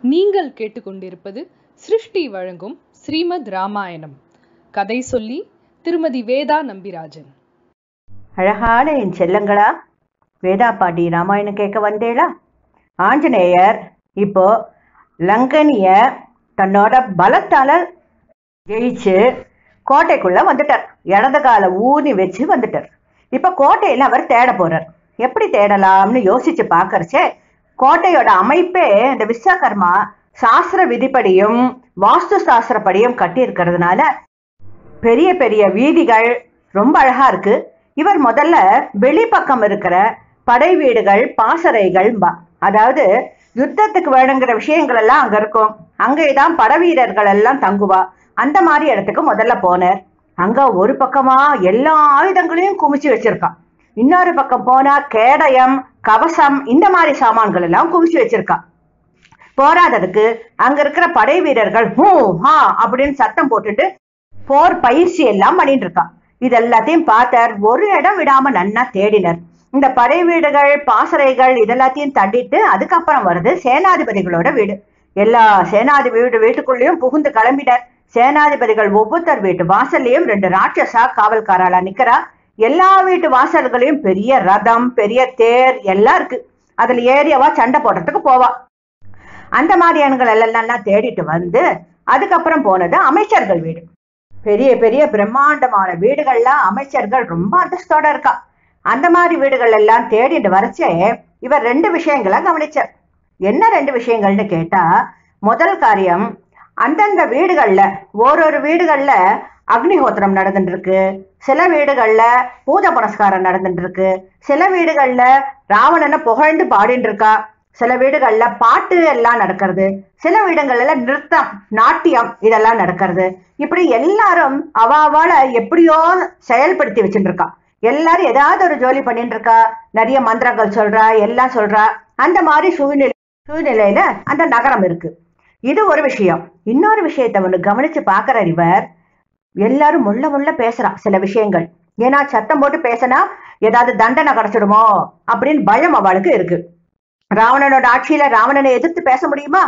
நீங்கள் கேட்டுக்கொண்டிருப்பது சிருஷ்டி வழங்கும் ஸ்ரீமத் ராமாயணம். கதை சொல்லி திருமதி வேதா நம்பிராஜன். அழகான என் செல்லங்களா, வேதா பாட்டி ராமாயணம் கேட்க வந்தேளா? ஆஞ்சநேயர் இப்போ லங்கனிய தன்னோட பலத்தால ஜெயிச்சு கோட்டைக்குள்ள வந்துட்டார். இடது கால ஊனி வச்சு வந்துட்டார். இப்ப கோட்டையில அவர் தேட போறார். எப்படி தேடலாம்னு யோசிச்சு பாக்கறச்சே, கோட்டையோட அமைப்பே இந்த விஸ்வகர்மா சாஸ்திர விதிப்படியும் வாஸ்து சாஸ்திரப்படியும் கட்டி இருக்கிறதுனால பெரிய பெரிய வீதிகள் ரொம்ப அழகா இருக்கு. இவர் முதல்ல வெளிப்பக்கம் இருக்கிற படை வீடுகள், பாசறைகள், அதாவது யுத்தத்துக்கு வேணுங்கிற விஷயங்கள் எல்லாம் அங்க இருக்கும். அங்கேதான் படை வீரர்கள் எல்லாம் தங்குவா. அந்த மாதிரி இடத்துக்கு முதல்ல போனார். அங்க ஒரு பக்கமா எல்லா ஆயுதங்களையும் குமிச்சு வச்சிருக்கான். இன்னொரு பக்கம் போனா கேடயம், கவசம், இந்த மாதிரி சாமான்கள் எல்லாம் குவிச்சு வச்சிருக்கான். போராததுக்கு அங்க இருக்கிற படை வீரர்கள் ஹூ ஹா அப்படின்னு சத்தம் போட்டுட்டு போர் பயிற்சி எல்லாம் பண்ணிட்டு இருக்கான். இது எல்லாத்தையும் பார்த்தார். ஒரு இடம் விடாம நன்னா தேடினர். இந்த படை வீடுகள், பாசறைகள் இதெல்லாத்தையும் தண்டிட்டு அதுக்கப்புறம் வருது சேனாதிபதிகளோட வீடு. எல்லா வீட்டுக்குள்ளேயும் புகுந்து கிளம்பினர். சேனாதிபதிகள் ஒவ்வொருத்தர் வீட்டு வாசல்லையும் 2 ராட்சசா காவல்காராளா நிக்கிறா. எல்லா வீட்டு வாசல்களையும் பெரிய ரதம், பெரிய தேர் எல்லாம் இருக்கு. அதுல ஏரியவா சண்டை போடுறதுக்கு போவா. அந்த மாதிரியானங்கள் எல்லாம் தேடிட்டு வந்து அதுக்கப்புறம் போனது அமைச்சர்கள் வீடு. பெரிய பெரிய பிரம்மாண்டமான வீடுகள்லாம் அமைச்சர்கள் ரொம்ப அந்தஸ்தோட இருக்கா. அந்த மாதிரி வீடுகள் எல்லாம் தேடிட்டு வரைச்சே இவர் 2 விஷயங்களை கவனிச்சார். என்ன 2 விஷயங்கள்னு கேட்டா, முதல் காரியம், அந்தந்த வீடுகள்ல ஒரு வீடுகள்ல அக்னிஹோத்திரம் நடந்துட்டு இருக்கு. சில வீடுகள்ல பூஜை புனஸ்காரம் நடந்துட்டு இருக்கு. சில வீடுகள்ல ராவணனை புகழ்ந்து பாடிட்டு இருக்கா. சில வீடுகள்ல பாட்டு எல்லாம் நடக்கிறது. சில வீடுகள்ல நிறுத்தம், நாட்டியம் இதெல்லாம் நடக்கிறது. இப்படி எல்லாரும் அவாவால எப்படியோ செயல்படுத்தி வச்சுட்டு இருக்கா. எல்லாரும் ஏதாவது ஒரு ஜோலி பண்ணிட்டு இருக்கா. நிறைய மந்திரங்கள் சொல்றா, எல்லாம் சொல்றா. அந்த மாதிரி சூழ்நிலையில அந்த நகரம் இருக்கு. இது ஒரு விஷயம். இன்னொரு விஷயத்தை ஒண்ணு கவனிச்சு பாக்குற இவர், எல்லாரும் முள்ள பேசுறா சில விஷயங்கள். ஏன்னா சத்தம் போட்டு பேசினா ஏதாவது தண்டனை கிடைச்சிடுமோ அப்படின்னு பயம் அவளுக்கு இருக்கு. ராவணனோட ஆட்சியில ராவணனை எதிர்த்து பேச முடியுமா?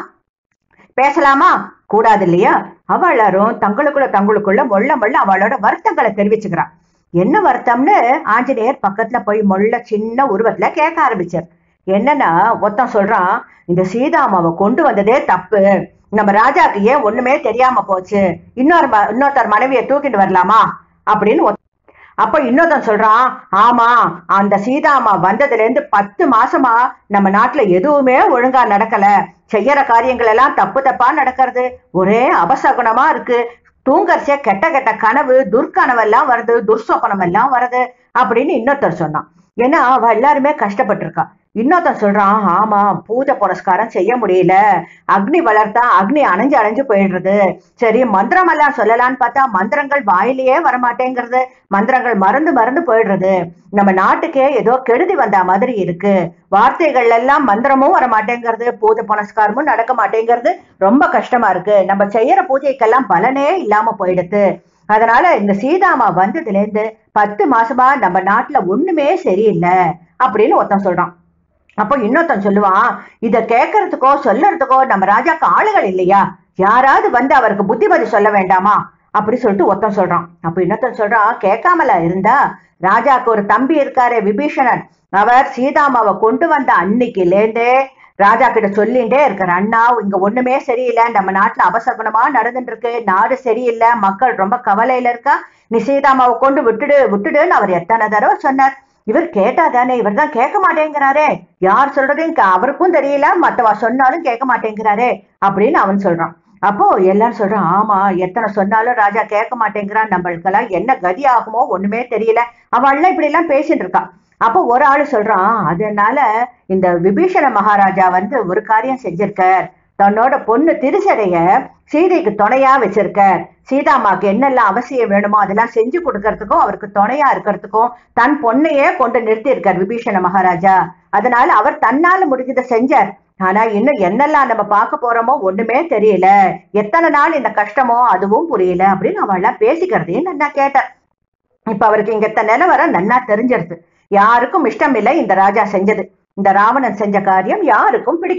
பேசலாமா? கூடாது இல்லையா? அவளாரும் தங்களுக்குள்ள மொள்ள அவளோட வருத்தங்களை தெரிவிச்சுக்கிறான். என்ன வருத்தம்னு ஆஞ்சநேயர் பக்கத்துல போய் சின்ன உருவத்துல கேட்க ஆரம்பிச்சார். என்னன்னா, ஒருத்தன் சொல்றான், இந்த சீதாமாவை கொண்டு வந்ததே தப்பு, நம்ம ராஜாக்கு ஏன் ஒண்ணுமே தெரியாம போச்சு, இன்னொருத்தர் மனைவியை தூக்கிட்டு வரலாமா அப்படின்னு. அப்ப இன்னொருத்தன் சொல்றான், ஆமா, அந்த சீதாமா வந்ததுல இருந்து 10 மாசமா நம்ம நாட்டுல எதுவுமே ஒழுங்கா நடக்கல, செய்யற காரியங்கள் எல்லாம் தப்பா நடக்கிறது, ஒரே அபசகுணமா இருக்கு, தூங்கரிசே கெட்ட கெட்ட கனவு, துர்க்கனவு எல்லாம் வருது, துர்சோபனம் எல்லாம் வருது அப்படின்னு இன்னொருத்தர் சொன்னான். ஏன்னா அவ எல்லாருமே கஷ்டப்பட்டிருக்கா. இன்னொருத்தன் சொல்றான், ஆமா, பூஜை புரஸ்காரம் செய்ய முடியல, அக்னி வளர்த்தா அக்னி அணைஞ்சு போயிடுறது, சரி மந்திரம் எல்லாம் சொல்லலான்னு பார்த்தா மந்திரங்கள் வாயிலேயே வரமாட்டேங்கிறது, மந்திரங்கள் மறந்து போயிடுறது, நம்ம நாட்டுக்கே ஏதோ கெடுதி வந்த மாதிரி இருக்கு, வார்த்தைகள் எல்லாம் மந்திரமும் வரமாட்டேங்கிறது, பூஜை புனஸ்காரமும் நடக்க மாட்டேங்கிறது, ரொம்ப கஷ்டமா இருக்கு, நம்ம செய்யற பூஜைக்கெல்லாம் பலனே இல்லாம போயிடுது, அதனால இந்த சீதாமா வந்ததுல இருந்து 10 மாசமா நம்ம நாட்டுல ஒண்ணுமே சரியில்லை அப்படின்னு ஒருத்தன் சொல்றான். அப்போ இன்னொருத்தன் சொல்லுவான், இத கேட்கறதுக்கோ சொல்லறதுக்கோ நம்ம ராஜாக்கு ஆளுகள் இல்லையா, யாராவது வந்து அவருக்கு புத்திமதி சொல்ல வேண்டாமா அப்படி சொல்லிட்டு ஒருத்தன் சொல்றான். அப்ப இன்னொருத்தன் சொல்றான், கேட்காமல இருந்தா, ராஜாக்கு ஒரு தம்பி இருக்காரு விபீஷணன், அவர் சீதாமாவை கொண்டு வந்த அன்னைக்குல இருந்தே ராஜா கிட்ட சொல்லிட்டே இருக்காரு, அண்ணா இங்க ஒண்ணுமே சரியில்லை, நம்ம நாட்டுல அபசகுணமா நடந்துட்டு இருக்கு, நாடு சரியில்லை, மக்கள் ரொம்ப கவலையில இருக்கா, நீ சீதாமாவை கொண்டு விட்டுடுன்னு அவர் எத்தனை தடவை சொன்னார். இவர் கேட்டாதானே, இவர் தான் கேட்க மாட்டேங்கிறாரே, யார் சொல்றதையும் அவருக்கும் தெரியல, மத்தவா சொன்னாலும் கேட்க மாட்டேங்கிறாரே அப்படின்னு அவன் சொல்றான். அப்போ எல்லாரும் சொல்றான், ஆமா, எத்தனை சொன்னாலும் ராஜா கேட்க மாட்டேங்கிறான், நம்மளுக்கெல்லாம் என்ன கதி ஆகுமோ ஒண்ணுமே தெரியல, அவள்லாம் இப்படி எல்லாம் பேசிட்டு இருக்கான். அப்போ ஒரு ஆளு சொல்றான், அதனால இந்த விபீஷண மகாராஜா வந்து ஒரு காரியம் செஞ்சிருக்கார், தன்னோட பொண்ணு திருச்சடைய சீதைக்கு துணையா வச்சிருக்கார், சீதாமாக்கு என்னெல்லாம் அவசியம் வேணுமோ அதெல்லாம் செஞ்சு கொடுக்கறதுக்கும் அவருக்கு துணையா இருக்கிறதுக்கும் தன் பொண்ணையே கொண்டு நிறுத்தி இருக்கார் விபீஷண மகாராஜா, அதனால அவர் தன்னால முடிஞ்சதை செஞ்சார், ஆனா இன்னும் என்னெல்லாம் நம்ம பார்க்க போறோமோ ஒண்ணுமே தெரியல, எத்தனை நாள் இந்த கஷ்டமோ அதுவும் புரியல அப்படின்னு அவள்லாம் பேசிக்கிறதையும் நன்னா கேட்டார். இப்ப அவருக்கு இங்க நிலவரம் நன்னா தெரிஞ்சிருது. யாருக்கும் இஷ்டம் இல்லை இந்த ராஜா செஞ்சது, இந்த ராவணன் செஞ்ச காரியம் யாருக்கும் பிடிக்கல.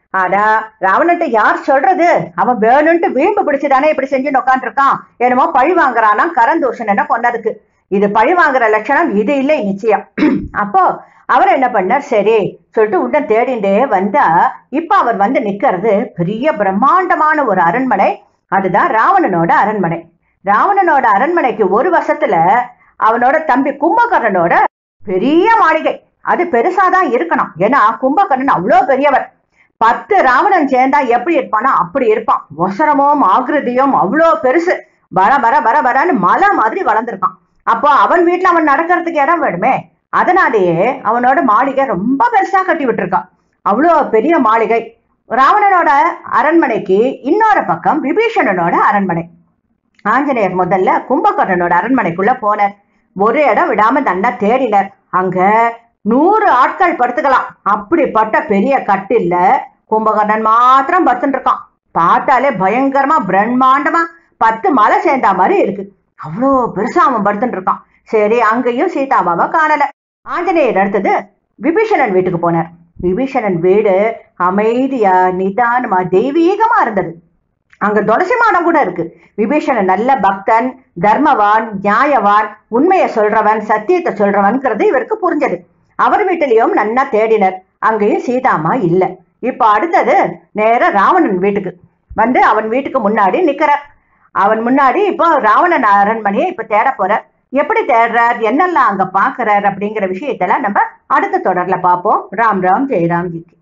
ஆனா ராவணன்ட்ட யார் சொல்றது? அவன் வேணும்ட்டு வீம்பு பிடிச்சுதானே இப்படி செஞ்சு உட்காந்துருக்கான். என்னமோ பழி வாங்குறானா கரந்தூஷன் என்ன கொன்னதுக்கு. இது பழி வாங்குற லட்சணம் இது இல்லை நிச்சயம். அப்போ அவர் என்ன பண்ணார், சரி சொல்லிட்டு உடனே தேடிண்டே வந்தா இப்ப அவர் வந்து நிக்கிறது பெரிய பிரம்மாண்டமான ஒரு அரண்மனை. அதுதான் ராவணனோட அரண்மனை. ராவணனோட அரண்மனைக்கு ஒரு வருஷத்துல அவனோட தம்பி கும்பகர்ணனோட பெரிய மாளிகை. அது பெருசாதான் இருக்கணும். ஏன்னா கும்பகர்ணன் அவ்வளோ பெரியவர். 10 ராவணன் சேர்ந்தா எப்படி இருப்பானோ அப்படி இருப்பான். ஒசரமும் ஆகிருதியும் அவ்வளோ பெருசு. வர வர வர வரன்னு மலை மாதிரி வளர்ந்துருக்கான். அப்போ அவன் வீட்டுல அவன் நடக்கிறதுக்கு இடம் வேணுமே. அதனாலேயே அவனோட மாளிகை ரொம்ப பெருசா கட்டி விட்டுருக்கான். அவ்வளோ பெரிய மாளிகை. ராவணனோட அரண்மனைக்கு இன்னொரு பக்கம் விபீஷணனோட அரண்மனை. ஆஞ்சநேயர் முதல்ல கும்பகர்ணனோட அரண்மனைக்குள்ள போனார். ஒரு இடம் விடாம தண்டா தேடினார். அங்க 100 ஆட்கள் படுத்துக்கலாம் அப்படிப்பட்ட பெரிய கட்டில்ல கும்பகர்ணன் மாத்திரம் படுத்துட்டு இருக்கான். பார்த்தாலே பயங்கரமா பிரம்மாண்டமா 10 மலை சேர்ந்தா மாதிரி இருக்கு. அவ்வளோ பெருசா அவன் படுத்துட்டு இருக்கான். சரி, அங்கேயும் சீதாமாவை காணல. ஆஞ்சநேயர் அடுத்தது விபீஷணன் வீட்டுக்கு போனார். விபீஷணன் வீடு அமைதியா நிதானமா தெய்வீகமா இருந்தது. அங்க துளசி மாடம் கூட இருக்கு. விபீஷணன் நல்ல பக்தன், தர்மவான், நியாயவான், உண்மையை சொல்றவன், சத்தியத்தை சொல்றவன்கிறது இவருக்கு புரிஞ்சது. அவர் வீட்டிலையும் நன்னா தேடினர். அங்கேயும் சீதாமா இல்ல. இப்ப அடுத்தது நேர ராவணன் வீட்டுக்கு வந்து அவன் வீட்டுக்கு முன்னாடி நிக்கிறார். அவன் முன்னாடி இப்போ ராவணன் அரண்மனையை இப்ப தேட போறார். எப்படி தேடுறார், என்னெல்லாம் அங்க பாக்குறார் அப்படிங்கிற விஷயத்தெல்லாம் நம்ம அடுத்த தொடர்ல பார்ப்போம். ராம் ராம் ஜெயராம் ஜி.